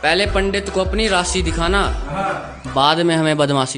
पहले पंडित को अपनी राशि दिखाना, बाद में हमें बदमाशी।